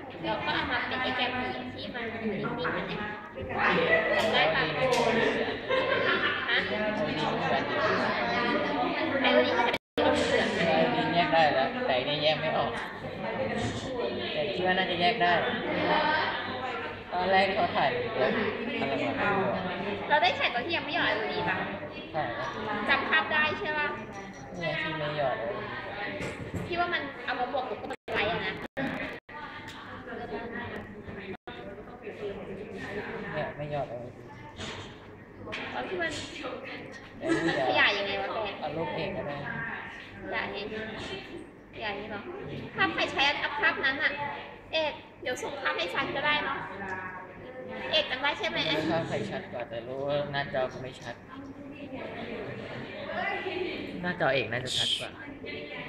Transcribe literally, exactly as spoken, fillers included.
เราก็เอามาเป็นไอ้แกมหมีที่มันอยู่นิ่งๆนั่นเองได้ปะฮะไอ้นี่ก็จะเป็นเหลืองไอ้นี่แยกได้แล้วแต่อันนี่แยกไม่ออกแต่คิดว่าน่าจะแยกได้ตอนแรกที่เขาถ่ายแบบอะไรมาไม่รู้อะเราได้แข่งตอนที่ยังไม่หยอด แอล อี ดี ป่ะใช่จำภาพได้ใช่ป่ะเนี่ยที่ไม่หยอดเลยที่ว่ามันเอามาบวกกับมันไลท์อะนะเนี่ยไม่หยอดเลยตอนที่มันแต่นี่มันจะขยายยังไงวะแกเอารูปเองก็ได้ขยายไงขยายนี่เหรอภาพใครใช้อัพภาพนั้นอะเอกเดี๋ยวส่งภาพให้ฉันก็ได้เนาะเอกจำได้ใช่ไหมไม่ภาพใครชัดกว่าแต่รู้ว่าหน้าจอก็ไม่ชัดหน้าจอเอกน่าจะชัดกว่า